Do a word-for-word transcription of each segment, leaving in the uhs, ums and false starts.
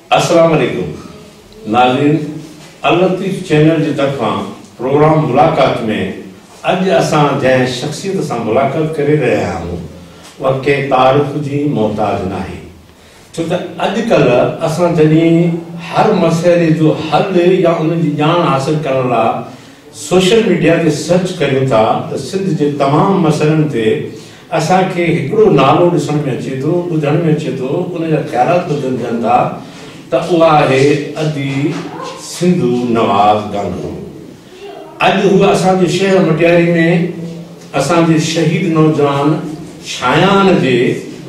अस्सलाम वालेकुम नाज़रीन, अल-लतीफ़ चैनल जी तरफां प्रोग्राम मुलाकात में अज असां जंहिं शख्सियत सां मुलाकात करे रहिया आहियूं उहा कंहिं तारीफ़ जी मोहताज नाहे। छो त अॼुकल्ह असां जॾहिं हर मसइले जो हल या उन जी ॼाण हासिल करण लाइ सोशल मीडिया ते सर्च करियूं था त सिंध जे तमामु मसइलनि ते असांखे हिकिड़ो नालो ॾिसण में अचे थो, ॿुधण में अचे थो, उन जा ख़्यालात ॿुधनि था त उहा आहे अदी सिंधु नवाज़ गांगरो। अॼु हूअ असांजे शहर मटियारी में असांजे शहीद नौजवान शायान जे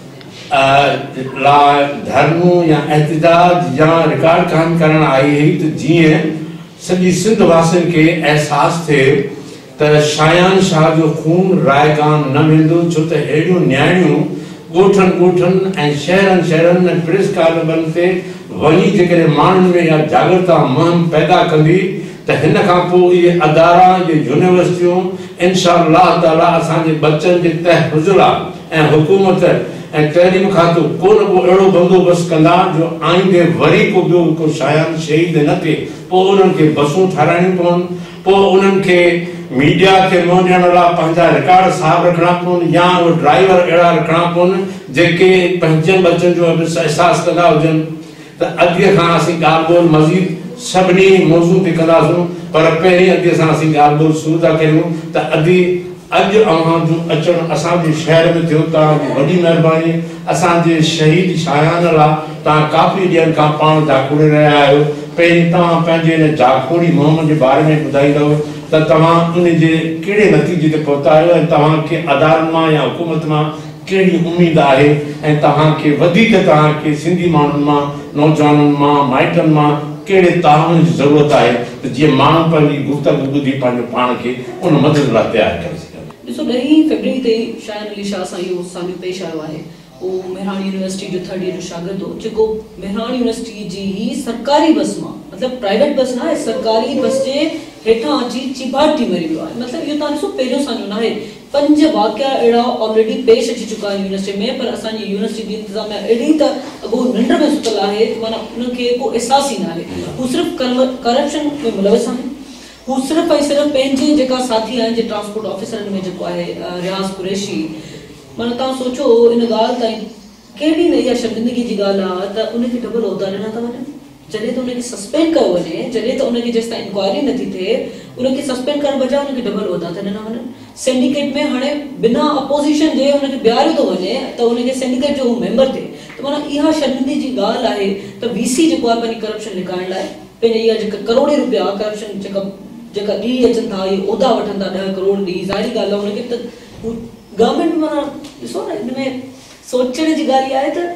लाइ धर्म या एहतजाज या रिकॉर्ड कान करण आई हुई त जीअं सॼी सिंध वासियुनि खे एहसास थिए त शायान शाह जो खून रायगान न वेंदो। छो त अहिड़ियूं न्याणियूं ॻोठनि ॻोठनि ऐं शहरनि शहरनि ऐं प्रेस कॉलमनि ते वञी जेकॾहिं माण्हुनि में इहा जागरूकता मुहिम पैदा कंदी त हिन खां पोइ इहे अदारा, इहे यूनिवर्सिटियूं इंशाअल्लाह ताला असांजे बच्चनि जे तहफ़ुज़ लाइ ऐं हुकूमत ऐं तइलीम खातो को न को अहिड़ो बंदोबस्तु कंदा जो आईंदे वरी को ॿियो को शायान शहीद न थिए। पोइ उन्हनि खे बसूं ठाराइणियूं पवनि, पोइ उन्हनि खे मीडिया खे मुंहुं ॾियण लाइ पंहिंजा रिकॉर्ड साफ़ रखणा पवनि या उहे ड्राइवर अहिड़ा रखणा पवनि जेके पंहिंजनि बच्चनि जो अहसासु कंदा हुजनि। त अॻे खां असीं ॻाल्हि ॿोल मज़ीद सभिनी मौज़ू ते कंदासीं, पर पहिरीं अॻे सां असीं ॻाल्हि ॿोल शुरू था कयूं त अॼु अॼु अव्हांजो अचणु असांजे शहर में थियो, तव्हांजी वॾी महिरबानी। असांजे शहीद शायान लाइ तव्हां काफ़ी ॾींहंनि खां पाण जाखोड़े रहिया आहियो। पहिरीं तव्हां पंहिंजे हिन जाखोड़ी मुहिम जे बारे में ॿुधाईंदव त तव्हां उन जे कहिड़े नतीजे ते पहुता आहियो ऐं तव्हांखे अदालत मां या हुकूमत मां कहिड़ी उमेद आहे ऐं तव्हांखे वधीक तव्हांखे सिंधी माण्हुनि मां, नौजवाननि मां, माइटनि मां कहिड़े ताउन जी ज़रूरत आहे त जीअं माण्हू पंहिंजी गुफ़्तगू ॿुधी पंहिंजो पाण खे उन मदद लाइ तयारु करे सघनि। ॾिसो, ॾहीं फरवरी ते शायन अली शाह सां इहो साम्हूं पेश आयो आहे। उहो मेहरान यूनिवर्सिटी जो थर्ड ईयर जो शागिर्द हो जेको मेहरान यूनिवर्सिटी जी ही सरकारी बस मां, मतिलबु प्राइवेट बस न आहे, सरकारी बस जे हेठां अची चिबाट थी मरी वियो आहे। मतिलबु इहो तव्हां ॾिसो पहिरियों सां जो न आहे, पंज वाक़िया अहिड़ा ऑलरेडी पेश अची चुका आहिनि यूनिवर्सिटी में, पर असांजी यूनिवर्सिटी जी इंतिज़ामिया अहिड़ी त अॻो निंड में सुतल आहे त माना उनखे को अहसास ई न आहे। हू सिर्फ़ु करप्शन में मुलविस आहिनि। हू सिर्फ़ु ऐं सिर्फ़ु पंहिंजे जेका साथी आहिनि जे ट्रांसपोर्ट ऑफिसरनि में जेको आहे रियाज़ कुरैशी, माना तव्हां सोचो इन ॻाल्हि ताईं कहिड़ी न इहा शर्मिंदगी जी ॻाल्हि आहे त उनखे डबल उहिदा ॾिना था वञनि। जॾहिं त उनखे सस्पेंड कयो वञे, जॾहिं त उनखे जेसि ताईं इंक्वायरी नथी थिए उनखे सस्पेंड करण बजाए उनखे डबल उहिदा था ॾिना वञनि। सिंडिकेट में हाणे बिना अपोज़िशन जे उनखे ॿियारियो थो वञे त उनखे सिंडिकेट जो हू मेंबर थिए। त माना इहा शर्मिंदगी जी ॻाल्हि आहे त वीसी जेको आहे पंहिंजी करप्शन लिकाइण लाइ पंहिंजे इहा जेका करोड़े रुपया करप्शन जेका जेका ॾी अचनि था, इहे उहिदा वठनि था ॾह करोड़ ॾी, ज़ाहिरी ॻाल्हि आहे उनखे त हू गवर्नमेंट माना ॾिसो न, हिन में सोचण जी ॻाल्हि आहे त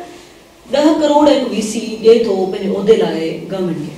ॾह करोड़ हिकु वीसी ॾिए थो पंहिंजे उहिदे लाइ गवर्नमेंट खे।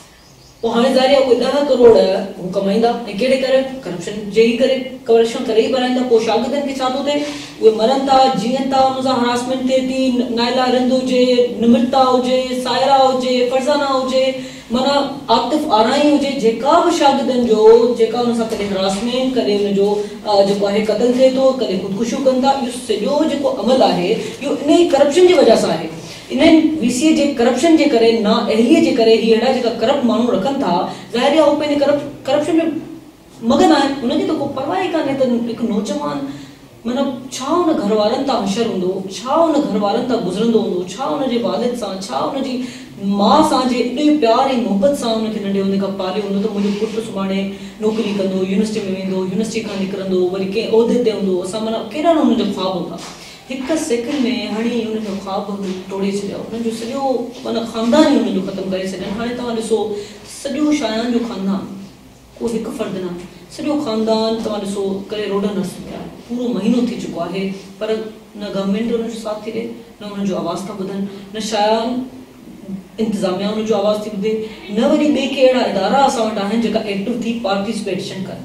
पोइ हाणे ज़ाहिर आहे उहे ॾह करोड़ हू कमाईंदा ऐं कहिड़े करे? करप्शन जे ई करे, करप्शन करे ई भराईंदा। पोइ शागिर्दनि खे छा थो थिए? उहे मरनि था, जीअनि था, हुन सां हरासमेंट थिए थी। नाइला रिंद हुजे, निमिता हुजे, सायरा हुजे, फरज़ाना हुजे, माना आतिफ आराई हुजे, जेका बि शागिर्दनि जो जेका हुन सां कॾहिं हरासमेंट, कॾहिं हुनजो जेको आहे क़तल थिए थो, कॾहिं ख़ुदकुशियूं कनि था, इहो सॼो जेको अमल आहे इहो इन ई करप्शन जी वजह सां आहे। इन्हनि वीसीए जे करप्शन जे करे, ना अहलीअ जे करे, ही अहिड़ा जेका करप्ट माण्हू रखनि था, ज़ाहिर आहे उहे पंहिंजे करप्ट करप्शन में मगन आहिनि। उनखे त को परवाह ई कान्हे त हिकु नौजवान मतिलबु छा हुन घर वारनि तां हशर हूंदो, छा हुन घर वारनि तां गुज़रंदो हूंदो, छा हुनजे वालिद सां, छा हुनजी माउ सां जे एॾे प्यार ऐं मोहबत सां हुनखे नंढे हूंदे खां पालियो हूंदो त मुंहिंजो पुटु सुभाणे नौकिरी कंदो, यूनिवर्सिटी में वेंदो, यूनिवर्सिटी खां निकिरंदो, वरी कंहिं उहिदे ते हूंदो। असां माना कहिड़ा न हुनजा ख़्वाब हूंदा। हिकु सेकेंड में हाणे हुनजो ख़्वाब तोड़े छॾिया, हुनजो सॼो माना ख़ानदान ई हुनजो ख़तमु करे छॾिया। हाणे तव्हां ॾिसो सॼो शायान जो ख़ानदान, को हिकु फ़र्दु न, सॼो ख़ानदान तव्हां ॾिसो करे रोडनि रस्ते पिया आहे। पूरो महीनो थी चुको आहे, पर न गवर्नमेंट हुनजो साथ थी ॾिए, न हुनजो आवाज़ था ॿुधनि, न शायान इंतिज़ामिया हुनजो आवाज़ थी ॿुधे, न वरी ॿिए के अहिड़ा इदारा असां वटि आहिनि जेका एक्टिव थी पार्टिसिपेशन कनि।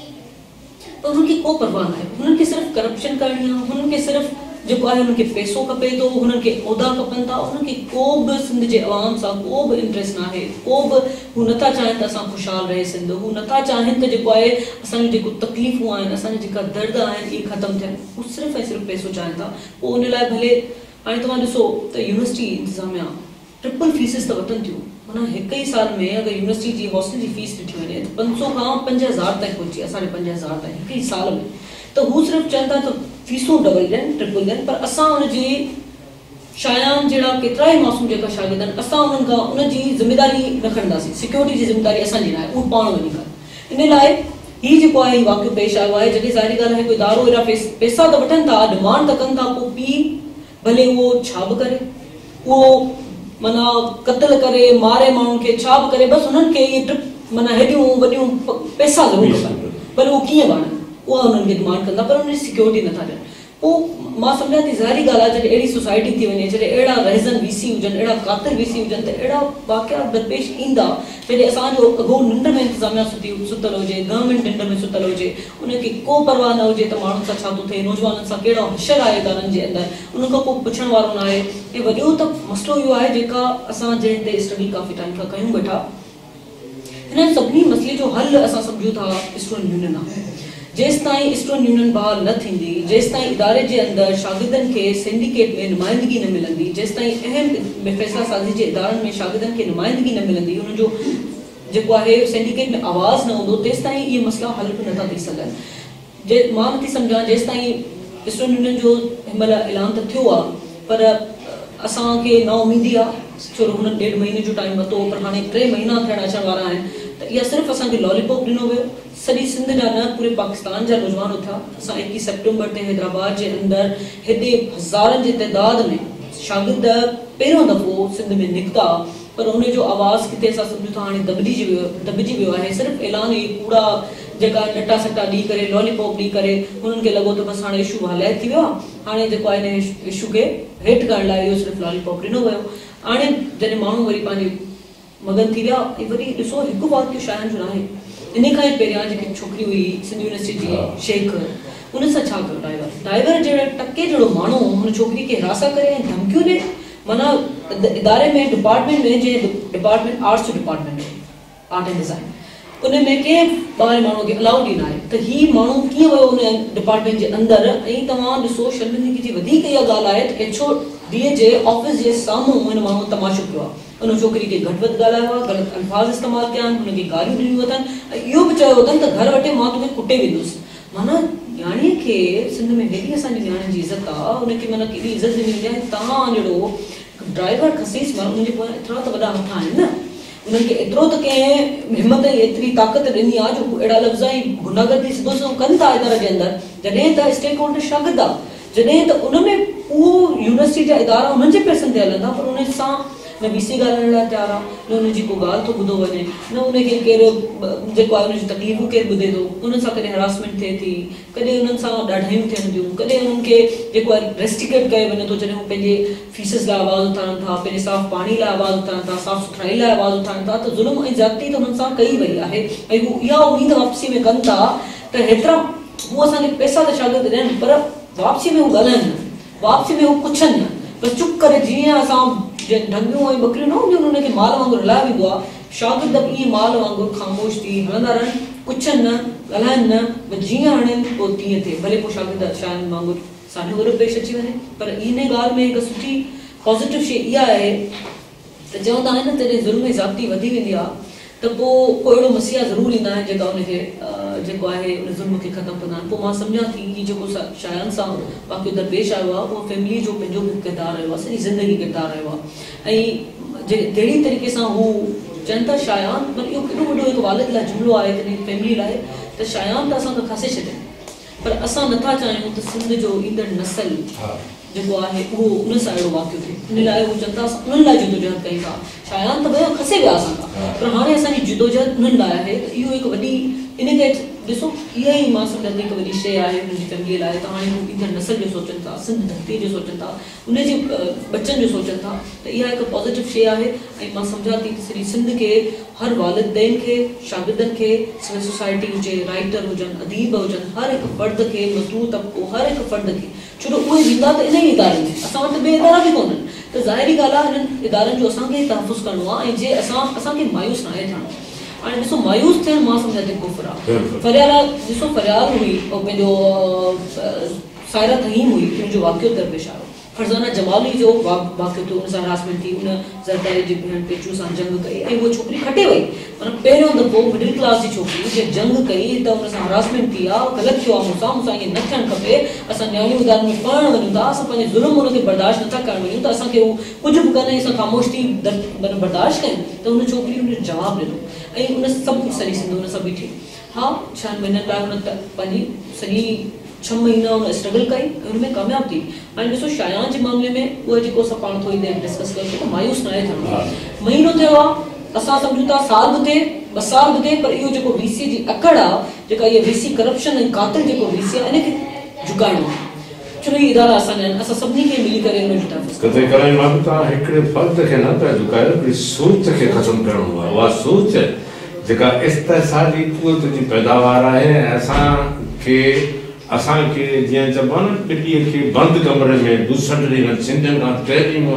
त हुननि खे को परवाह न आहे। हुननि खे सिर्फ़ु करप्शन करणी आहे, हुननि खे सिर्फ़ु जेको आहे हुनखे पैसो खपे थो, हुननि खे उहिदा खपनि था। हुननि खे को बि सिंध जे अवाम सां को बि इंट्रस्ट न आहे। को बि हू नथा चाहिनि त असां ख़ुशहाल रहे सिंध, हू नथा चाहिनि त जेको आहे असांजूं जेको तकलीफ़ूं आहिनि, असांजा जेका दर्द आहिनि, इहे ख़तमु थियनि। हू सिर्फ़ु ऐं सिर्फ़ु पैसो चाहिनि था। पोइ उन लाइ भले हाणे तव्हां ॾिसो त यूनिवर्सिटी इंतिज़ामिया ट्रिपल फीसिस त वठनि थियूं माना हिक ई साल में अगरि यूनिवर्सिटी जी हॉस्टल जी फीस ॾिठी वञे त पंज सौ खां पंज हज़ार ताईं पहुची आहे साढे पंज हज़ार ताईं हिक ई साल में त हू सिर्फ़ु चवनि था त फीसूं डबल ॾियनि ट्रिपल ॾियनि पर असां हुनजी शायान जहिड़ा केतिरा ई मासूम जेका शागिर्द आहिनि असां उन्हनि खां उनजी ज़िमेदारी न खणंदासीं सिक्योरिटी जी ज़िमेदारी असांजी न आहे उहो पाण वञी करे इन लाइ हीउ जेको आहे वाक़ियो पेश आयो आहे जॾहिं ज़ाहिरी ॻाल्हि आहे कोई इदारो अहिड़ा पैसा त वठनि था डिमांड त कनि था पोइ पीउ भले उहो छा बि करे उहो माना क़त्ल करे मारे माण्हुनि खे छा बि करे बसि हुननि खे इहे ट्रिप माना हेॾियूं वॾियूं पैसा ज़रूरु खपनि भले उहो कीअं वणनि उहा हुननि खे डिमांड कंदा पर हुनजी सिक्योरिटी नथा ॾियनि पोइ मां सम्झां थी ज़ाहिरी ॻाल्हि आहे जॾहिं अहिड़ी सोसाइटी थी वञे जॾहिं अहिड़ा रहज़न वीसी हुजनि अहिड़ा कातिल वीसी हुजनि त अहिड़ा वाक़िया दरपेश ईंदा जॾहिं असांजो अॻो निंड में इंतिज़ामिया सुती सुतल हुजे गवर्नमेंट निंड में सुतल हुजे उनखे को परवाह न हुजे त माण्हुनि सां छा थो थिए नौजवाननि सां कहिड़ो हशर आहे इदारनि जे अंदरि उन खां पोइ पुछण वारो न आहे ऐं वॾो त मसइलो इहो आहे जेका असां जंहिं ते स्टडी काफ़ी टाइम खां कयूं वेठा हिन सभिनी मसइले जो हल असां सम्झूं था स्टूडेंट यूनियन आहे जेसि ताईं स्टूडेंट यूनियन बहाल न थींदी जेसि ताईं इदारे जे अंदरि शागिर्दनि खे सिंडिकेट में नुमाइंदगी न मिलंदी जेसि ताईं अहम फ़ैसिला साज़ी जे इदारनि में शागिर्दनि खे नुमाइंदगी न मिलंदी उनजो जेको आहे सिंडिकेट में आवाज़ न हूंदो तेसि ताईं इहे मसइला हल बि नथा थी सघनि जे मां नथी सम्झां जेसि ताईं स्टूडेंट यूनियन जो हिन महिल ऐलान त थियो आहे पर असांखे ना उमीदी आहे छो हुननि ॾेढ महीने जो टाइम वरितो पर हाणे टे महीना थियण अचण वारा आहिनि त इहा सिर्फ़ु असांखे लॉलीपॉप ॾिनो वियो सॼी सिंध जा न पूरे पाकिस्तान जा नौजवान उथिया असां एकवीह सेप्टेम्बर ते हैदराबाद जे अंदरि हेॾे हज़ारनि जी तइदाद में शागिर्द पहिरियों दफ़ो सिंध में निकिता पर उनजो आवाज़ किथे असां सम्झूं था हाणे दॿिजी वियो दॿिजी वियो आहे सिर्फ़ु ऐलान ई कूड़ा जेका नटा सटा ॾेई करे लॉलीपॉप ॾेई करे हुननि खे लॻो त बसि हाणे इशू हलाए थी वियो आहे हाणे जेको आहे हिन इशू खे हेठि करण लाइ इहो सिर्फ़ु लॉलीपॉप ॾिनो वियो हाणे जॾहिं माण्हू वरी पंहिंजे मगन थी विया ऐं वरी ॾिसो हिकु वाक़ियो शायनि जो न आहे इन खां ई पहिरियां जेकी छोकिरी हुई सिंध यूनिवर्सिटी जी शेख हुन सां छा कयो ड्राइवर ड्राइवर जहिड़े टके जहिड़ो माण्हू हुन छोकिरी खे हिरासत करे ऐं धमकियूं ॾे माना इदारे में डिपार्टमेंट में जंहिं डिपार्टमेंट आर्ट्स जो डिपार्टमेंट आहे आर्ट एंड डिज़ाइन उन में कंहिं ॿाहिरि माण्हू खे अलाउड ई न आहे त हीउ माण्हू कीअं वियो उन डिपार्टमेंट जे अंदरि ऐं तव्हां ॾिसो शर्मिंदगी जी वधीक इहा ॻाल्हि आहे त एच ओ डी जे ऑफिस जे साम्हूं हिन माण्हू तमाशो कयो आहे उन छोकिरी खे घटि वधि ॻाल्हायो आहे ग़लति अल्फाज़ इस्तेमालु कया आहिनि हुनखे गारियूं ॾिनियूं अथनि ऐं इहो बि चयो अथनि त घर वटि मां तोखे कुटे वेंदुसि माना न्याणीअ खे सिंध में हेॾी असांजी न्याणियुनि जी इज़त आहे उनखे माना केॾी इज़त ॾिनी वेंदी आहे तव्हां जहिड़ो ड्राइवर खसीस माण्हू उनजे पोयां एतिरा त वॾा हथ आहिनि न उन्हनि खे एतिरो त कंहिं हिमत ऐं एतिरी ताक़त ॾिनी आहे जो अहिड़ा लफ़्ज़ ऐं गुंडागर्दी सिधो सिधो कनि था इदारे जे अंदरि जॾहिं त स्टेक होल्डर शागिर्द आहे जॾहिं त उन में उहो यूनिवर्सिटी जा इदारा उन्हनि जे पैसनि ते हलनि था पर उन सां न वीसी ॻाल्हाइण लाइ तयारु आहे न हुनजी को ॻाल्हि थो ॿुधो वञे न उनखे केरु जेको आहे उनजी तकलीफ़ूं केरु ॿुधे थो उन्हनि सां कॾहिं हरासमेंट थिए थी कॾहिं उन्हनि सां ॾाढायूं थियनि थियूं कॾहिं उन्हनि खे जेको आहे रेस्ट्रिकेट कयो वञे थो जॾहिं हू पंहिंजे फीसिस लाइ आवाज़ उथारनि था पंहिंजे साफ़ पाणी लाइ आवाज़ उथारनि था साफ़ सुथराई लाइ आवाज़ उथारनि था त ज़ुल्म ऐं ज़्यादती त हुननि सां कई वई आहे ऐं हू इहा उमेद वापसी में कनि था त हेतिरा हू असांखे पैसा त शागिर्द ॾियनि पर वापसी में हू ॻाल्हाइनि न वापसी में हू पुछनि न बसि चुप करे जीअं असां ढंगियूं ऐं बकरियूं न हूंदियूं हुनखे माल वांगुरु हलाए वेंदो आहे शागिर्द बि ईअं माल वांगुरु ख़ामोश थी हलंदा रहनि पुछनि न ॻाल्हाइनि न जीअं हाणे पोइ तीअं थिए भले पोइ शागिर्द शायदि वांगुरु साॻियो वरो पेश अची वञे पर इन ॻाल्हि में हिकु सुठी पॉज़िटिव शइ इहा आहे त चवंदा आहिनि न जॾहिं ज़ुल्म ऐं ज़्यादती वधी वेंदी आहे त पोइ को अहिड़ो मसीहा ज़रूरु ईंदा आहिनि जेका उनखे जेको आहे उन ज़ुल्म खे ख़तमु कंदा आहिनि पोइ मां सम्झां थी ही जेको शायनि सां वाक़ियो दरपेश आयो आहे उहो फैमिली जो पंहिंजो बि किरदारु रहियो आहे सॼी ज़िंदगी किरदारु रहियो आहे ऐं जे जहिड़ी तरीक़े सां हू चवनि था शायान पर इहो केॾो वॾो हिकु वालिद लाइ जुमिलो आहे तॾहिं फैमिली लाइ त शायान त असां त खसे छॾनि पर असां नथा चाहियूं त सिंध जो ईंदड़ नसल जेको आहे उहो उन सां अहिड़ो वाक़ियो थिए इन लाइ उहो चवनि था असां उन्हनि लाइ जिदोजहद कयूं था शायान त भई खसे विया असां खां पर हाणे असांजी जिदोजहद उन्हनि लाइ आहे त इहो हिकु वॾी इन खे ॾिसो इहा ई मां सम्झां थी हिकु वॾी शइ आहे हुनजी फैमिलीअ लाइ त हाणे हू ईंदड़ नसल जो सोचनि था सिंध धरती जो सोचनि था उनजे बचनि जो सोचनि था त इहा हिकु पॉज़िटिव शइ आहे ऐं मां सम्झां थी सॼी सिंध खे हर वालिदैन खे शागिर्दनि खे सिविल सोसाइटी हुजे राइटर हुजनि अदीब हुजनि हर हिकु फ़र्द खे मज़दूर तबिको हर हिकु फ़र्द खे छो जो उहे वेंदा त इन ई इदारे में असां वटि ॿिए इदारा बि कोन्हनि त ज़ाहिरी ॻाल्हि आहे हिननि इदारनि जो असांखे तहफ़ुज़ करिणो आहे ऐं जे असां असांखे मायूस न आहे थियणो हाणे ॾिसो मायूस थियणु मां सम्झां थी कुफ़र आहे फरियाल ॾिसो फरियाल हुई ऐं पंहिंजो सायरा तहीम हुई हुनजो वाक़ियो दरपेश आयो फरज़ाना जमाली जो वाक़ियो थियो, उन सां हरासमेंट थी, उन ज़रदारी जी भेण पेचू सां जंग कई ऐं उहा छोकिरी खटे वई। माना पहिरियों दफ़ो मिडिल क्लास जी छोकिरी जे जंग कई त उन सां हरासमेंट थी आहे, ग़लति थियो आहे मूंसां, मूंसां ईअं न थियणु खपे, असां न्याणियूं इदारनि में पढ़णु वञूं था, असां पंहिंजे ज़ुल्म हुनखे बर्दाश्त नथा करणु वञूं त असांखे उहो कुझु बि कनि असां ख़ामोश थी माना बर्दाश्त कयूं। त उन छोकिरी हुन जवाबु ॾिनो ऐं उन सभु सॼी सिंधु हुन सां बीठी। हा, छहनि महीननि लाइ हुन पंहिंजी सॼी छह महीना उन स्ट्रगल कई ऐं हुन में कामयाबु थी। हाणे ॾिसो शायान जे मामले में उहा जेको असां पाण थोरी देरि डिस्कस कयोसीं त मायूस न आहे थियणो। महीनो थियो आहे, असां सम्झूं था साल बि थिए, ॿ साल बि थिए, पर इहो जेको वीसी जी अकड़ आहे, जेका इहा वीसी करप्शन ऐं कातिल जेको वीसी आहे, इनखे झुकाइणो आहे। चलो इहे इदारा असांजा आहिनि, असां सभिनी खे मिली करे उन जी तरफ़ कतई कराई मां बि तव्हां हिकिड़े फ़र्द खे न पिया झुकायो, हिकिड़ी सोच खे ख़तमु करिणो आहे। उहा सोच जेका इस्तिसादी क़ुवत जी पैदावार आहे, असांखे असांखे जीअं चइबो आहे न ॿिलीअ खे बंदि कमरे में बुसट ॾियण, सिंधियुनि खां तइलीम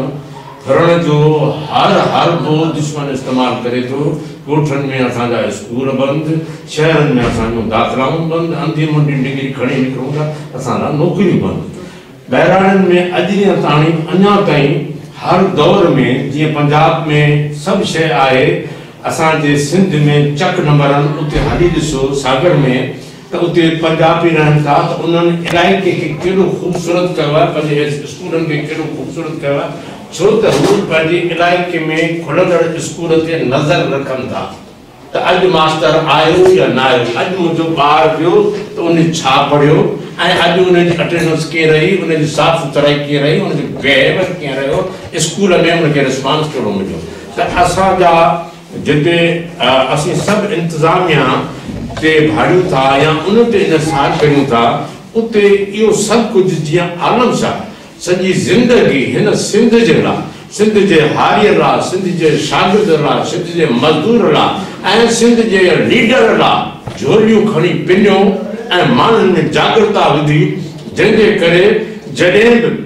करण जो हर हरबो दुश्मन इस्तेमालु करे थो। ॻोठनि में असांजा स्कूल बंदि, शहरनि में असांजो दाख़िलाऊं बंदि, अंधी मुंडी डिग्री खणी निकिरूं था, असांजा नौकरियूं बंदि। बहिराणनि में अॼु ताईं अञा ताईं हर दौर में जीअं पंजाब में सभु शइ आहे, असांजे सिंध में चक नंबरनि उते हली ॾिसो सागर में त उते पंजाबी रहनि था, त उन्हनि इलाइक़े खे केॾो ख़ूबसूरत कयो आहे, पंहिंजे स्कूलनि खे केॾो ख़ूबसूरत कयो आहे, छो त हू पंहिंजे इलाइक़े में खुलंदड़ स्कूल ते नज़र रखनि था त अॼु मास्टर आयो या न आयो, अॼु मुंहिंजो ॿारु वियो त उन छा पढ़ियो ऐं अॼु उनजी अटेंडेंस कीअं रही, उनजी साफ़ सुथराई कीअं रही, उनजो बिहेवियर कीअं रहियो, स्कूल में उनखे रिस्पॉन्स कहिड़ो मिलियो। त असांजा जिते असीं सभु इंतिज़ामिया ते भाड़ियूं था या उन ते इंसार कयूं था, उते इहो सभु कुझु जीअं आलम शाह सॼी ज़िंदगी हिन सिंध जे लाइ, सिंध जे हारीअ लाइ, सिंध जे शागिर्द लाइ, सिंध जे मज़दूर लाइ ऐं सिंध जे लीडर लाइ झोलियूं खणी पिनियो ऐं माण्हुनि में जागृता विधी, जंहिंजे करे जॾहिं बि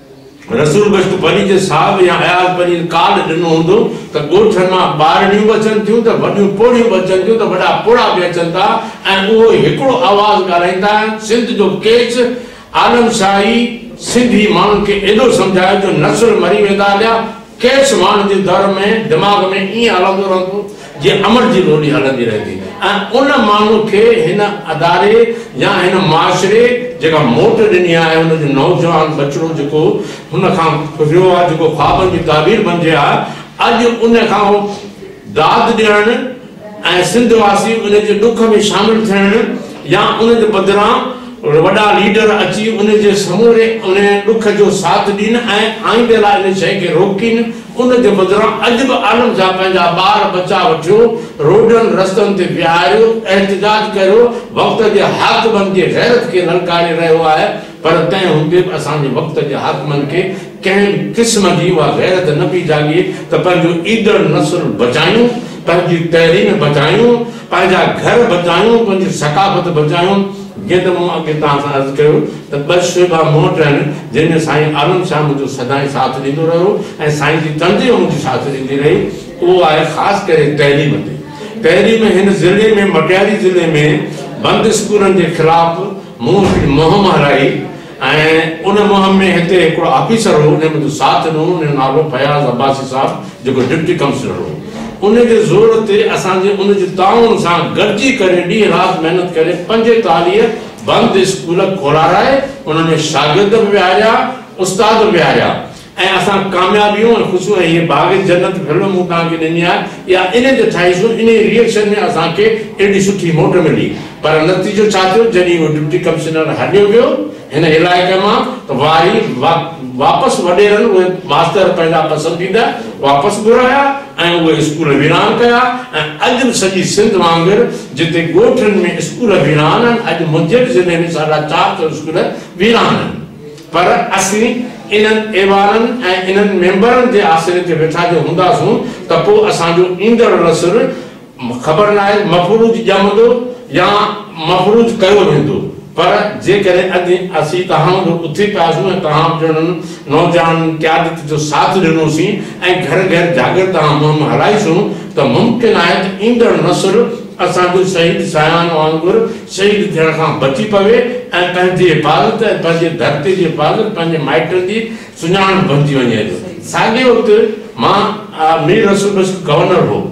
रसूल बश्त परी जे साहब या अयाज़ परी कार्ड ॾिनो हूंदो त ॻोठनि मां ॿारड़ियूं बि अचनि थियूं त वॾियूं पोड़ियूं बि अचनि थियूं त वॾा पोड़ा बि अचनि था ऐं उहो हिकिड़ो आवाज़ ॻाल्हाईंदा आहिनि। सिंध जो केस आलम शाही सिंधी माण्हुनि खे एॾो सम्झायो जो नस्ल मरी वेंदा हलिया, केस माण्हुनि जे दर में दिमाग़ में ईअं हलंदो रहंदो जीअं अमर जी लोली हलंदी रहंदी ऐं उन माण्हू खे हिन अदारे या हिन माशरे जेका मोट ॾिनी आहे, हुनजो नौजवान बचिड़ो जेको हुन खां वियो आहे, जेको ख्वाबनि जी ताबीर बणिजे आहे, अॼु उन खां दाद ॾियणु ऐं सिंध वासी उन जे ॾुख में शामिलु थियणु या उन जे बदिरां वॾा लीडर अची उन जे समूरे उन ॾुख जो साथ ॾियनि ऐं आईंदे लाइ इन शइ खे रोकीनि। उन जे बदिरां अॼु बि आलम शाह पंहिंजा ॿार बचा वठियो, रोडनि रस्तनि ते बीहारियो, एहतिजाज कयो, वक़्त जे हाकिमनि जे गैरत खे ललकारे रहियो आहे, पर तंहिं हूंदे बि असांजे वक़्त जे हाकिमनि खे कंहिं क़िस्म जी उहा गैरत न पई जाॻे त पंहिंजो ईंदड़ नस्ल बचायूं, पंहिंजी तहरीम बचायूं, पंहिंजा घर बचायूं, पंहिंजी सकाफ़त बचायूं। जीअं त मूं अॻे तव्हां सां अर्ज़ु कयो त ॿ शुबा मोट आहिनि जंहिंमें साईं आलम शाह मुंहिंजो सदाईं साथ ॾींदो रहियो ऐं साईं जी तंज़ीम मुंहिंजी साथ ॾींदी रही, उहो आहे ख़ासि करे तहरीम ते। तहरीम हिन ज़िले में मटियारी ज़िले में बंदि स्कूलनि जे ख़िलाफ़ मूं हिकिड़ी मुहिम हलाई ऐं उन मुहिम में हिते हिकिड़ो ऑफिसर हो, उन मुंहिंजो साथ ॾिनो, उन जो नालो फयाज़ अब्बासी साहिबु जेको डिप्टी काउंसलर हो। उन जे ज़ोर ते असांजे उन जे ताउन सां गॾिजी करे ॾींहुं राति महिनत करे पंजेतालीह बंदि स्कूल खोलाराए, उन्हनि शागिर्द बि विहारिया, उस्ताद बि विहारिया ऐं असां कामयाबियूं ऐं ख़ुशियूं ऐं हीअ बाग़ जन्नत फिल्म मूं तव्हांखे ॾिनी आहे या इन जे ठाहीसूं, इन रिएक्शन में असांखे एॾी सुठी मोट मिली। पर नतीजो छा थियो, जॾहिं उहो डिप्टी कमिश्नर हलियो वियो हिन इलाइक़े मां त वारी वापसि वॾेरनि उहे मास्टर पंहिंजा पसंदीदा वापसि घुराया ऐं उहे स्कूल वीरान कया ऐं अॼु बि सॼी सिंध वांगुरु जिते ॻोठनि में स्कूल वीरान आहिनि, अॼु मुंहिंजे ज़िले में साढा चारि सौ स्कूल वीरान आहिनि। पर असीं इन्हनि एवाननि ऐं इन्हनि मेंबरनि जे आसिरे ते वेठा जो हूंदासीं त पोइ असांजो ईंदड़ नस्ल ख़बर न आहे मफ़रूज़ ॼमंदो या मफ़रूज़ कयो वेंदो। पर जेकॾहिं अॼु असीं तव्हां उथी पियासीं ऐं तव्हां ॼणनि नौजवान क़यादत जो साथ ॾिनोसीं ऐं घर घर जागृत तव्हां मुहिम हलाईसूं त मुमकिन आहे त ईंदड़ नस्ल असांजो शहीद शायान वांगुरु शहीद थियण खां बची पवे ऐं पंहिंजी हिफ़ाज़त ऐं पंहिंजे धरती जी हिफ़ाज़त पंहिंजे माइटनि जी सुञाण बणिजी वञे थो। साॻे वक़्तु मां मीर रसूल बस गवर्नर हो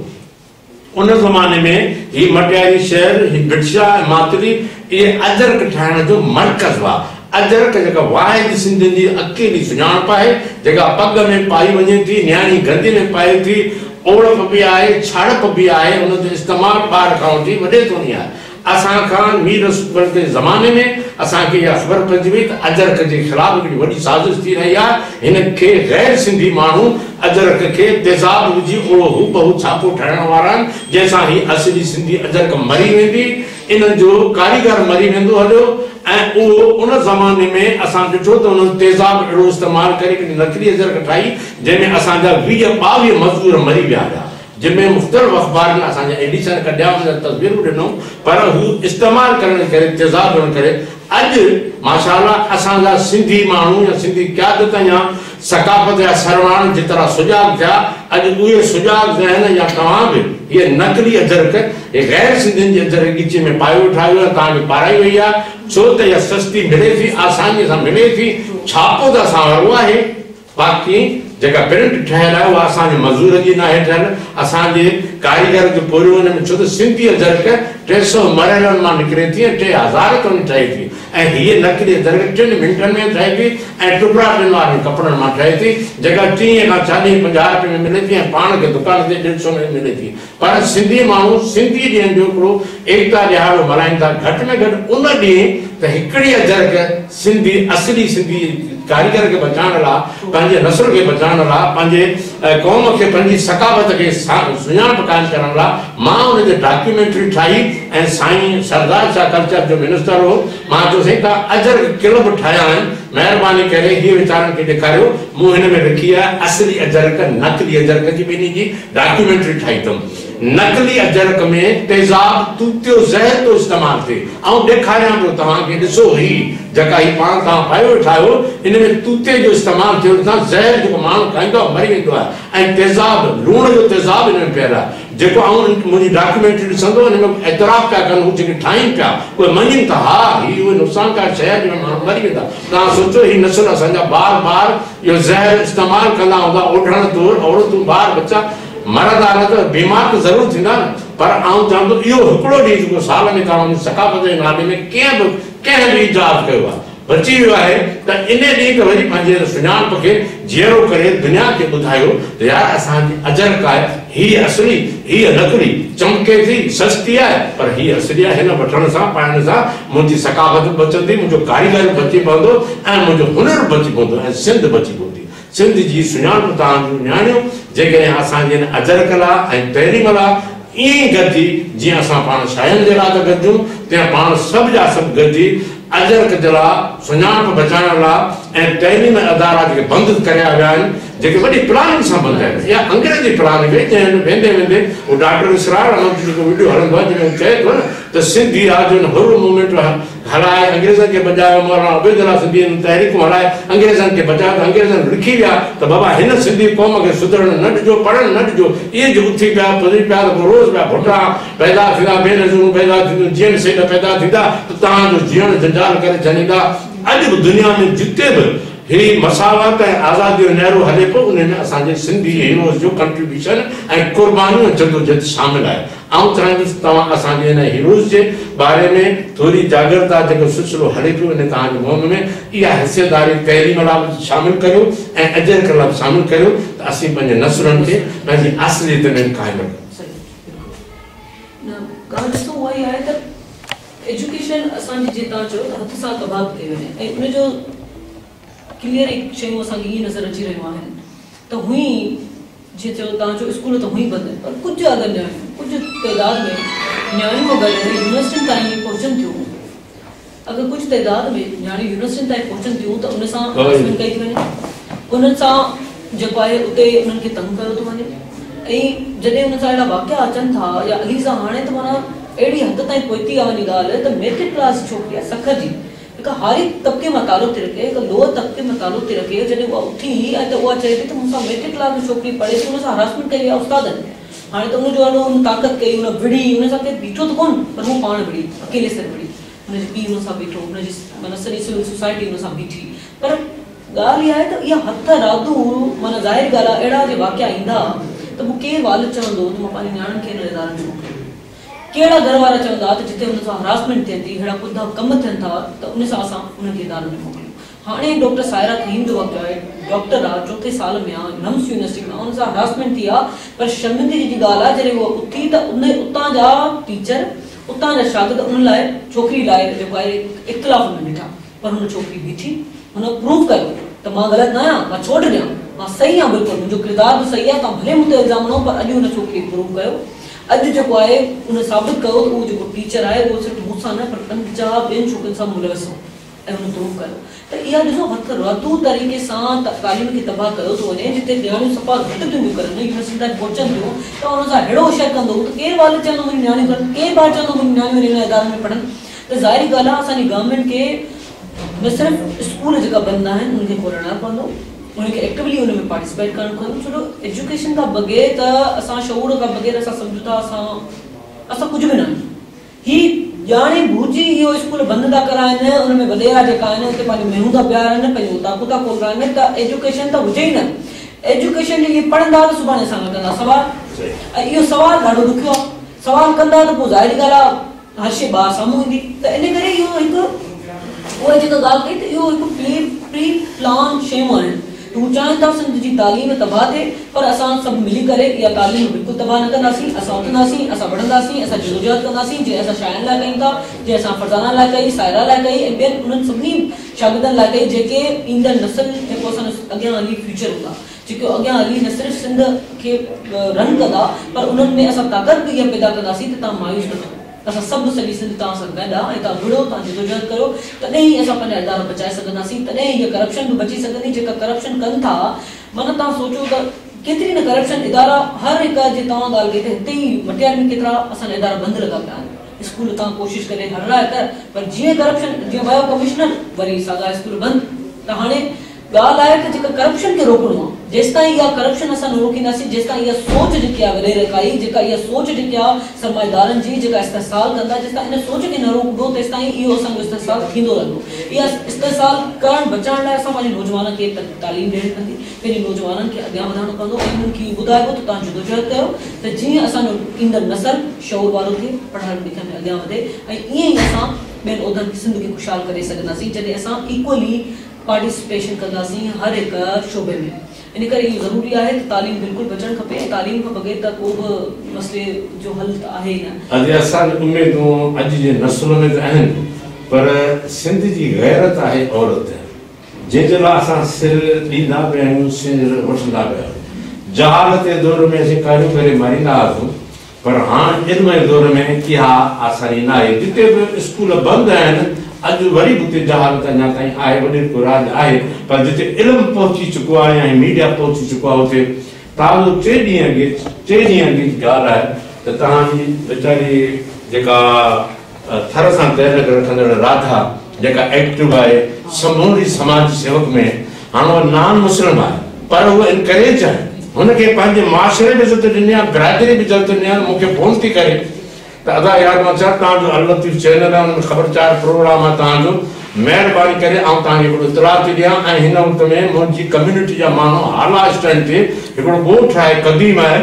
उन ज़माने में ही मटियारी शहर ही बिरशा ऐं मातरी इहे अजरक ठाहिण जो मर्कज़ हुआ। अजरक जेका वाहिद सिंधियुनि जी अकेली सुञाणप आहे जेका पग में पाई वञे थी, न्याणी गंदी में पाए थी, ओड़प बि आहे, छाड़प बि आहे, उन जो इस्तेमालु ॿार खां वठी वॾे ताईं आहे। असां खां मीर रसूल जे ज़माने में असांखे इहा ख़बर पइजी वई त अजरक जे ख़िलाफ़ हिकिड़ी वॾी साज़िश थी रही आहे। हिन खे गैर सिंधी माण्हू अजरक खे तेज़ाब विझी ओड़ो हूबहू छापो ठाहिण वारा आहिनि जंहिंसां ही असली सिंधी अजरक मरी वेंदी, इन जो कारीगर मरी वेंदो हलियो। ऐं उहो उन ज़माने में असां ॾिठो त उन तेज़ाब अहिड़ो इस्तेमालु करे हिकिड़ी नकली अजरक ठाही जंहिंमें असांजा वीह ॿावीह मज़दूर मरी विया हुआ, जिनमें मुख़्तलिफ़ अख़बारनि असांजा एडिशन कढिया, उन तस्वीरूं ॾिनऊं, पर हू इस्तेमालु करण करे तेज़ाब ॾियण करे अॼु माशाअल्लाह असांजा सिंधी माण्हू या सिंधी क़यादत या सकाफ़त या सरवाण जेतिरा सुजाग थिया, अॼु उहे सुजाग ज़हन या तव्हां बि हीअ नकली अजरक हे गैर सिंधियुनि जी अजरक ॻिचे में पाए वेठा आहियो, तव्हांखे पाराई वई आहे छो त इहा सस्ती मिले थी, आसानीअ सां मिले थी। छापो त असां वारो आहे, बाक़ी जेका प्रिंट ठहियल आहे उहा असांजे मज़दूर जी न आहे ठहियल, असांजे कारीगर जो पोरियो हिन में, छो त सिंधी अजरक टे सौ मरहलनि मां निकिरे थी ऐं टे हज़ार ताईं ठहे थी, ऐं हीअ नकली अजरक टिनि मिंटनि में ठहे थी ऐं टुकड़ा टिनि वारनि कपिड़नि मां ठहे थी, जेका टीह खां चालीह पंजाह रुपए में मिले थी ऐं पाण खे दुकान ते ॾेढ सौ में मिले थी। पर सिंधी माण्हू सिंधी ॾींहं जो हिकिड़ो एकता ॾियारो मल्हाइनि था, घटि में घटि उन ॾींहुं त हिकिड़ी अजरक सिंधी असली सिंधी कारीगर के बचाने ला, पंहिंजे नस्ल के बचाने ला, पंहिंजे कौम के पंहिंजी सकावत के सुञाणप कायम करण ला मां उन जे डॉक्यूमेंट्री ठाही ऐं साईं सरदार शाह कल्चर जो मिनिस्टर हो, मां चयो साईं तव्हां अजरक क्लब ठाहिया आहिनि, महिरबानी करे हीअ वीचारनि खे ॾेखारियो। मूं हिन में लिखी आहे असली अजरक नकली अजरक जी ॿिन्ही जी डॉक्यूमेंट्री ठाही अथमि। नकली अजरक में तेज़ाब तूतियो ज़हर तो इस्तेमालु थिए ऐं ॾेखारियां पियो तव्हांखे, ॾिसो ही जेका ही पाण तव्हां पायो वेठा आहियो इन में तूते जो इस्तेमालु थियो, ज़हर जेको माण्हू खाईंदो आहे मरी वेंदो आहे, ऐं तेज़ाब लूण जो तेज़ाब हिन में पियल आहे जेको आउं मुंहिंजी डॉक्यूमेंट्री ॾिसंदो हिन में एतिराफ़ पिया कनि, हू जेके ठाहिनि पिया उहे मञनि था हा ही उहे नुक़सानकार शइ आहे जंहिंमें माण्हू मरी वेंदा। तव्हां सोचो ही नस्ल असांजा ॿार ॿार इहो ज़हर इस्तेमालु कंदा हूंदा, ओढ़ण तौरु औरतूं ॿार बच्चा मरद आला त बीमार त ज़रूरु थींदा न, पर आउं चवां थो इहो हिकिड़ो ॾींहुं जेको साल में तव्हां सकाफ़त जे नाले में कंहिं बि कंहिं बि इजाद कयो आहे बची वियो आहे त इन ॾींहुं त वरी पंहिंजे सुञाणप खे जीअरो करे दुनिया खे ॿुधायो त यार असांजी अजरक आहे, हीअ असली हीअ नकली, चमके थी सस्ती आहे पर हीअ असली आहे। हिन वठण सां पाइण सां मुंहिंजी सकाफ़त बचंदी, मुंहिंजो कारीगर बची पवंदो ऐं मुंहिंजो हुनर बची पवंदो ऐं सिंध बची पवंदी। सिंध जी सुञाणप तव्हांजूं न्याणियूं जेकॾहिं असांजे हिन अजरक लाइ ऐं तहरीम लाइ ईअं ई गॾिजी जीअं असां पाण शायनि जे लाइ त गॾिजूं तीअं पाण सभ जा सभु गॾिजी अजरक जे लाइ सुञाणप बचाइण लाइ ऐं तहरीम अदारा जेके बंदि करिया विया आहिनि जेके वॾी प्लानिंग सां बंदि आहिनि, इहा अंग्रेजी प्लानिंग हुई जंहिं वेंदे वेंदे उहो डॉक्टर इसरार अहमद जो जेको वीडियो हलंदो आहे जंहिंमें चए थो न त सिंधी आहे जो हुर मूवमेंट हलाए अंग्रेज़नि खे बचायो, मौलाना उबैदुल्लाह सिंधी तहरीकूं हलाए अंग्रेज़नि खे बचायो त अंग्रेज़नि लिखी विया त बाबा हिन सिंधी क़ौम खे सुधरण न ॾिजो, पढ़ण न ॾिजो, इहे जो उथी पिया पुॼी पिया त पोइ रोज़ पिया भुटा पैदा थींदा, बेनज़ूरूं पैदा थींदियूं, जीअण सेड पैदा थींदा त तव्हांजो जीअण जंजाल करे छॾींदा। अॼु बि दुनिया में जिते बि ही मसावत ऐं आज़ादी जो नेहरू हले पियो उन में असांजे सिंधी हीरोज़ जो कंट्रीब्यूशन ऐं क़ुर्बानियूं जदोजहद शामिल आहे। आउं चाहींदुसि तव्हां असांजे हिन हीरोज़ जे बारे में थोरी जागृता जेको सिलसिलो हले पियो इन तव्हांजे मुंहं में इहा हिसेदारी तहरीम लाइ बि शामिलु करियो ऐं अजरक लाइ बि शामिलु करियो त असीं पंहिंजे नस्लनि खे पंहिंजी असलियत में क़ाइमु रखूं। एजुकेशन असांजी जीअं तव्हां चयो त हथ सां कबाब कई वञे ऐं उनजो क्लियर शयूं असांखे इहे नज़र अची रहियूं आहिनि त हुई जीअं चयो तव्हां चयो स्कूल त हुई बंदि आहिनि, पर कुझु अगरि न्याणियूं कुझु तइदाद में न्याणियूं अगरि यूनिवर्सिटियुनि ताईं पहुचनि थियूं, अगरि कुझु तइदाद में न्याणियूं यूनिवर्सिटियुनि ताईं पहुचनि थियूं त उन सां हरासमेंट कई थी वञे, उन्हनि सां जेको आहे उते उन्हनि खे तंग कयो थो वञे ऐं जॾहिं उन सां अहिड़ा वाक़िया अचनि था या अली सां हाणे त माना अहिड़ी हद ताईं पहुती आहे वञी ॻाल्हि त मेट्रिक क्लास छोकिरी आहे सख जी हिकु हाई तबिके मां तालो थी रखे, हिकु लोअर तबिके में तालो थी रखे, जॾहिं उहा उथी ऐं त उहा चए थी त मूंसां मेट्रिक क्लास में छोकिरी पढ़े थी, उन सां हरासमेंट कई आहे उस्तादनि, हाणे त उनजो हलो उन ताक़त कई, उन विड़ी, उन सां केरु बीठो त कोन पर हू पाण विड़ी अकेले सां विड़ी हुनजे पीउ हुन सां बीठो, हुनजी माना सॼी सिविल सोसाइटी हुन सां बीठी। पर ॻाल्हि इहा आहे त इहा हथ राधू माना ज़ाहिर ॻाल्हि आहे अहिड़ा जे वाक़िया ईंदा त मूं केरु वाल चवंदो त मां पंहिंजी नियाणियुनि खे हिन इदारनि में मोकिलियो। कहिड़ा घर वारा चवंदा त जिते हुन सां हरासमेंट थिए थी, अहिड़ा ॿुधा कम थियनि था त उन सां असां उनखे इदारनि में मोकिलियूं। हाणे डॉक्टर सायरा खहीम जो वाक़ियो आहे, डॉक्टर आहे, चौथे साल में आहे, नम्स यूनिवर्सिटी में, उन सां हरासमेंट थी आहे। पर शर्मिंदगी जी ॻाल्हि आहे जॾहिं उहा उथी त उन उतां जा टीचर, उतां जा शागिर्द उन लाइ छोकिरी लाइ जेको आहे इख़्तिलाफ़ में ॾिठा, पर हुन छोकिरी बीठी, हुन प्रूव कयो त मां ग़लति न आहियां, मां छो ॾियां, मां सही आहियां, बिल्कुलु मुंहिंजो किरदार बि सही आहे, तव्हां भले मूं ते इल्ज़ाम हणो, पर अॼु हुन छोकिरी प्रूव कयो। अॼु जेको आहे उन साबित कयो त उहो जेको टीचर आहे उहो सिर्फ़ु मूंसां न पर पंजाह ॿियनि छोकिरियुनि सां मुलविस हो ऐं हुन प्रूव कयो। त इहा ॾिसो हथ राधू तरीक़े सां तालीम खे तबाह कयो थो वञे, जिते नियाणियूं सफ़ा घटि थियूं करनि, यूनिवर्सिटी ताईं पहुचनि थियूं त हुन सां अहिड़ो होशियार कंदो त केरु वाल चवंदो मुंहिंजी नियाणियूं करनि, केरु ॿार चवंदो मुंहिंजी नियाणियूं हिन इदारनि में पढ़नि। त ज़ाहिरी ॻाल्हि आहे असांजी गवर्नमेंट खे न सिर्फ़ु स्कूल जेका बंदि आहिनि उनखे खोलणो पवंदो, उनखे एक्टिवली उन में पार्टिसिपेट करणु खपे। छो जो एजुकेशन खां बग़ैर त असां शऊर खां बग़ैर असां सम्झूं था असां असां कुझु बि न आहियूं। ही ॼाणे भुलिजी इहो स्कूल बंदि था कराइनि, उन में वॾेरा जेका आहिनि उते पंहिंजी मेहूं था पियारनि, पंहिंजो ताकू था खोलाइनि, त एजुकेशन त हुजे ई न। एजुकेशन इहे पढ़ंदा त सुभाणे असां कंदा सवाल, ऐं इहो सवाल ॾाढो ॾुखियो आहे। सवाल कंदा त पोइ ज़ाहिरी ॻाल्हि आहे हर शइ ॿार साम्हूं ईंदी। त इन करे इहो हिकु उहे जेका ॻाल्हि कई त इहो हिकु प्री प्री प्लान शयूं आहिनि। हू चाहिनि था सिंध जी तालीम तबाह थिए, पर असां सभु मिली करे इहा तालीम बिल्कुलु तबाह न कंदासीं। असां उथंदासीं, असां पढ़ंदासीं, असां जदोजहद कंदासीं, जीअं असां शायनि लाइ कयूं था, जीअं असां फरज़ाना लाइ कई, सायरा लाइ कई, ऐं ॿियनि उन्हनि सभिनी शागिर्दनि लाइ कई जेके ईंदड़ नस्ल जेको असां अॻियां हली फ्यूचर हूंदा, जेको अॻियां हली न सिर्फ़ु सिंध खे रन कंदा, पर उन्हनि में असां ताक़त बि इहा पैदा कंदासीं त तव्हां मायूस न थियो। असां सभु सॼी सिंध तव्हां सां गॾु आहे ऐं तव्हां जुड़ो, तव्हां जदोजहद कयो, तॾहिं ई असां पंहिंजा इदारा बचाए सघंदासीं, तॾहिं हीअ करप्शन बि बची सघंदी। जेका करप्शन कनि था, माना तव्हां सोचो त केतिरी न करप्शन इदारा हर हिकु जे तव्हां ॻाल्हि कई त हिते ई मटियार में केतिरा असांजा इदारा बंदि लॻा पिया आहिनि। स्कूल तव्हां कोशिशि करे हलाए कर, पर जीअं करप्शन जीअं वियो कमिश्नर वरी साॻा स्कूल बंदि। त हाणे ॻाल्हि आहे त जेका करप्शन खे रोकणो आहे, जेसिताईं इहा करप्शन असां न रोकींदासीं, जेसिताईं इहा सोच जेकी आहे वॾे रखाई, जेका इहा सोच जेकी आहे सरमाएदारनि जी जेका इस्तेसाल कंदा, जेसिताईं इन सोच खे न रोकबो तेसिताईं इहो असांजो इस्तेसाल थींदो रहंदो। इहा इस्तेसाल करणु बचाइण लाइ असां पंहिंजे नौजवाननि खे तालीम ॾियणी पवंदी, पंहिंजे नौजवाननि खे अॻियां वधाइणो पवंदो ऐं उन्हनि खे ॿुधाइबो त तव्हां जदोजहद कयो त जीअं असांजो ईंदड़ नसल शऊर वारो थिए, पढ़ाई लिखण में अॻियां वधे, ऐं ईअं ई असां ॿियनि उहिदनि खे सिंध खे ख़ुशहाल करे सघंदासीं जॾहिं असां इक्वली पार्टिसिपेशन कंदासीं हर हिकु शोबे में। इन करे इहो ज़रूरी आहे त तालीम बिल्कुलु बचणु खपे। तालीम खां बग़ैर त को बि मसइले जो हल त आहे ई न। अॼु असांजी उमेदूं अॼु जे नस्ल में त आहिनि, पर सिंध जी गैरत आहे औरत, जंहिंजे लाइ असां सिर ॾींदा पिया आहियूं, सिर वठंदा पिया आहियूं। जहालत जे दौर में असीं कारियूं करे मारींदा हुआसीं, पर हाणे इल्म जे दौर में इहा आसानी न आहे। जिते बि स्कूल बंदि आहिनि, अॼु वरी बि उते जहालत अञा ताईं आहे, वॾे को राज आहे, पर जिते इल्मु पहुची चुको आहे ऐं मीडिया पहुची चुको आहे उते तव्हांजो टे ॾींहं अॻे टे ॾींहं अॻे जी ॻाल्हि आहे त तव्हांजी वीचारी जेका थर सां तैरक रखंदड़ राधा जेका एक्टिव आहे समूरी समाज सेवक में, हाणे उहा नॉन मुस्लिम आहे, पर उहा इनकरेज आहे, हुनखे पंहिंजे माशरे में इज़त ॾिनी आहे, बिरादरी बि इज़त ॾिनी आहे। मूंखे फ़ोन थी करे त अदा यार मां छा तव्हांजो अल लतीफ़ चैनल आहे, हुन में ख़बरचार प्रोग्राम आहे तव्हांजो, महिरबानी करे आउं तव्हांखे हिकिड़ो इतलाह थी ॾियां। ऐं हिन वक़्त में मुंहिंजी कम्यूनिटी जा माण्हू हाला स्टैंड ते हिकिड़ो ॻोठु आहे, क़दीम आहे,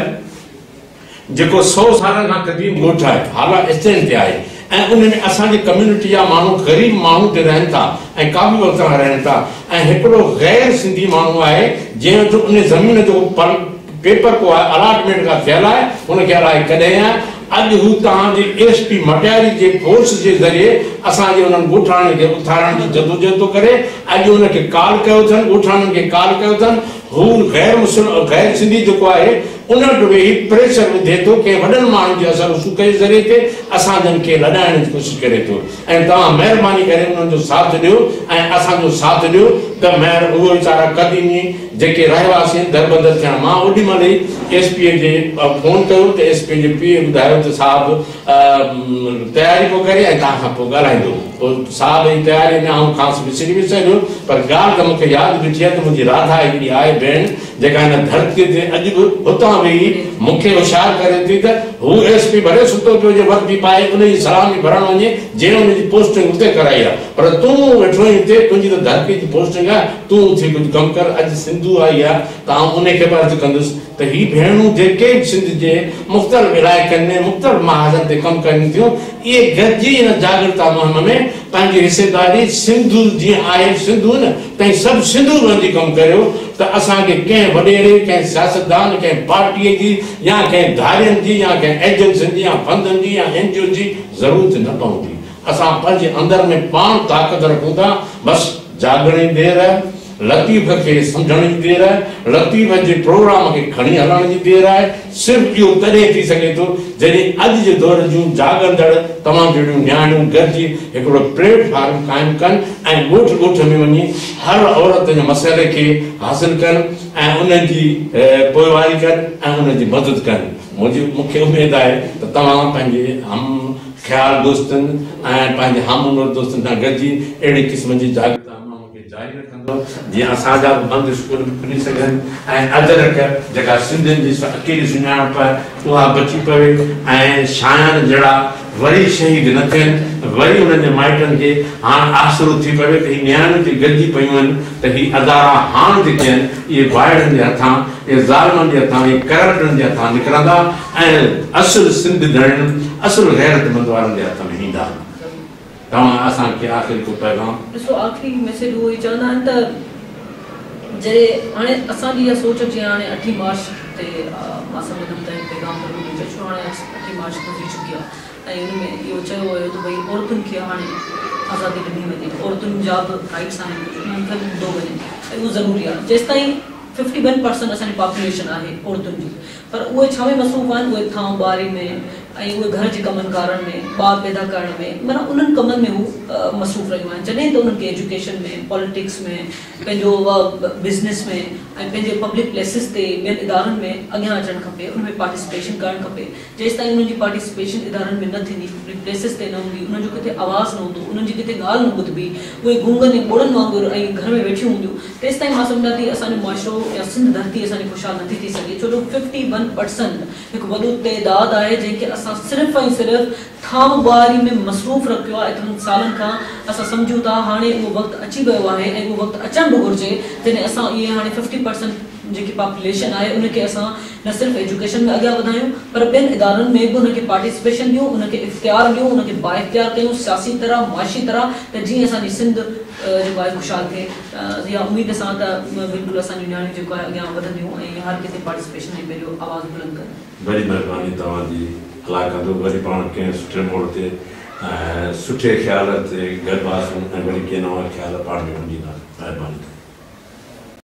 जेको सौ सालनि खां क़दीम ॻोठु आहे, हाला स्टैंड ते आहे, ऐं उन में असांजी कम्यूनिटी जा माण्हू ग़रीब माण्हू ते रहनि था ऐं काबू वक़्त सां रहनि था। ऐं हिकिड़ो गैर सिंधी माण्हू आहे जंहिं वटि उन ज़मीन जो पेपर को आहे, अलॉटमेंट खां थियल आहे, हुनखे अलाए कॾहिं आहे। अॼु हू तव्हांजे एस पी मटियारी जे फोर्स जे ज़रिए असांजे उन्हनि ॻोठाणनि खे उथारण जी जदोजहद थो करे। अॼु हुनखे कॉल कयो अथनि, ॻोठाणनि खे कॉल कयो अथनि। हू गैर मुस्लिम गैर सिंधी जेको आहे उन वटि वेही प्रेशर विझे थो कंहिं वॾनि माण्हुनि जे असर सूक जे ज़रिए ते असांजनि खे लॾाइण जी कोशिशि करे थो। ऐं तव्हां महिरबानी करे उन्हनि जो साथ ॾियो ऐं असांजो साथ ॾियो त महिर उहे वीचारा क़दीमी जेके रहवासी आहिनि दरबदर थियण। मां ओॾी महिल ई एस पीअ जे फ़ोन कयो त एस पी जे पीउ ॿुधायो त साहिबु तयारी पोइ करे ऐं तव्हां खां पोइ ॻाल्हाईंदो। पोइ साहिब जी तयारी में आउं ख़ासि विसरी विसरियो, पर ॻाल्हि त मूंखे यादि बीठी आहे त मुंहिंजी राधा हिकिड़ी आहे भेण जेका हिन धरतीअ ते अॼु बि हुतां खां वेही मूंखे होशियार करे थी त हू एस पी भले सुतो पियो जे वर्दी पाए उनजी सलामी भरण वञे जंहिं उनजी पोस्टिंग उते कराई आहे पर तूं वेठो हिते तुंहिंजी त धरती जी पोस्टिंग आहे तूं उथी कुझु कमु कर अॼु सिंधु आई आहे त आउं उनखे बि अर्ज़ु कंदुसि त ही भेणूं जेके सिंध जे मुख़्तलिफ़ इलाइक़नि में मुख़्तलिफ़ महाजन ते कमु कनि थियूं इहे गॾिजी हिन जागृता मुहिम में पंहिंजी हिसेदारी सिंधु जीअं आहे सिंधु न तंहिं सभु सिंधु वञी कमु करियो त असांखे कंहिं वॾेरे कंहिं सियासतदान कंहिं पार्टीअ जी या कंहिं धारियुनि जी या कंहिं एजेंसियुनि जी या फंडनि जी या एन जी ओ जी ज़रूरत न पवंदी असां पंहिंजे अंदरि में पाण ताक़त रखूं था बसि जागण जी देरि आहे लतीफ़ खे सम्झण जी देरि आहे लतीफ़ जे प्रोग्राम खे खणी हलण जी देरि आहे सिर्फ़ु इहो तॾहिं थी सघे थो जॾहिं अॼु जे दौर जूं जागंदड़ तमामु जहिड़ियूं न्याणियूं गॾिजी हिकिड़ो प्लेटफॉर्म क़ाइमु कनि ऐं ॻोठ ॻोठ में वञी हर औरत जे मसइले खे हासिलु कनि ऐं उन्हनि जी पोइवारी कनि ऐं उन्हनि जी मदद कनि मुंहिंजी मूंखे उमेदु आहे त तव्हां पंहिंजे हम ख़्याल दोस्तनि ऐं पंहिंजे हम उम्र दोस्तनि सां गॾिजी अहिड़े क़िस्म जी जागृता जारी रखंदो जीअं असांजा बि बंदि स्कूल खुली सघनि ऐं अदरक जेका सिंधियुनि जी अकेली सुञाणप उहा बची पवे ऐं शायनि जहिड़ा वरी शहीद न थियनि वरी उन्हनि जे माइटनि खे हाणे आसिरो थी पवे त हीअ न्याणियूं थी गॾिजी पियूं आहिनि त हीअ अदारा हाणे जेके आहिनि इहे वाइड़नि जे हथां इहे ज़ालिमनि जे हथां इहे करप्टनि जे हथां निकिरंदा ऐं असुलु सिंध धड़ियुनि असुलु गैरतमंद वारनि जे हथ में ईंदा तव्हां असांखे आख़िरी को पैगाम ॾिसो आख़िरी मैसेज उहो ई चवंदा आहिनि त जॾहिं हाणे असांजी इहा सोच जीअं हाणे अठी मार्च ते मां सम्झंदमि त पैगाम ज़रूरु ॾिजो छो हाणे अठी मार्च गुज़री चुकी आहे ऐं हुन में इहो चयो वियो त भई औरतुनि खे हाणे आज़ादी ॾिनी वञे औरतुनि जा बि राइट्स आहिनि उन्हनि खे बि ॾिनो वञे ऐं उहो ज़रूरी आहे जेसि ताईं फिफ्टी वन परसेंट असांजी पॉपुलेशन आहे औरतुनि जी पर उहे छा में मसरूफ़ आहिनि उहे थां ॿुआरी में ऐं उहे घर जे कमनि कारण में ॿार पैदा करण में माना उन्हनि कमनि में हू मसरूफ़ रहियूं आहिनि जॾहिं त उन्हनि खे एजुकेशन में पॉलिटिक्स में पंहिंजो बिज़नेस में ऐं पंहिंजे पब्लिक प्लेसिस ते ॿियनि इदारनि में अॻियां अचणु खपे उन में पार्टिसिपेशन करणु खपे जेसि ताईं उन्हनि जी पार्टिसिपेशन इदारनि में न थींदी पब्लिक प्लेसिस ते न हूंदी उन्हनि जो किथे आवाज़ न हूंदो उन्हनि जी किथे ॻाल्हि न ॿुधबी उहे गूंगनि ऐं ॿोड़नि वांगुरु ऐं घर में वेठियूं हूंदियूं तेसि ताईं मां सम्झां थी असांजो मुआशिरो या सिंध धरती असांजी ख़ुशहाल नथी थी सघे छो जो फिफ्टी वन परसेंट हिकु वॾो तइदादु आहे जंहिंखे असां सिर्फ़ु ऐं सिर्फ़ु थाम ॿुआरी में मसरूफ़ रखियो आहे एतिरनि सालनि खां असां सम्झूं था हाणे उहो वक़्तु अची वियो आहे ऐं उहो वक़्तु अचणु बि घुरिजे जॾहिं असां इहे हाणे फिफ्टी परसेंट जेकी पॉपुलेशन आहे उनखे असां न सिर्फ़ु एजुकेशन में अॻियां वधायूं पर ॿियनि इदारनि में बि उनखे पार्टिसिपेशन ॾियूं उनखे इख़्तियार ॾियूं उनखे बाइख़्तियार कयूं सियासी तरह मुआशी तरह त जीअं असांजी सिंध जेको आहे ख़ुशहाल थिए इहा उमेद सां त बिल्कुलु असांजी न्याणियूं जेको आहे अॻियां वधंदियूं ऐं हर किथे पार्टिसिपेशन ऐं पंहिंजो आवाज़ बुलंद कनि वरी महिरबानी तव्हांजी अलाह कंदो वरी पाण कंहिं सुठे मोड़ ते सुठे ख़्याल ते गॾु हुआसीं ऐं वरी कंहिं नवां ख़्याल पाण में वञींदासीं महिरबानी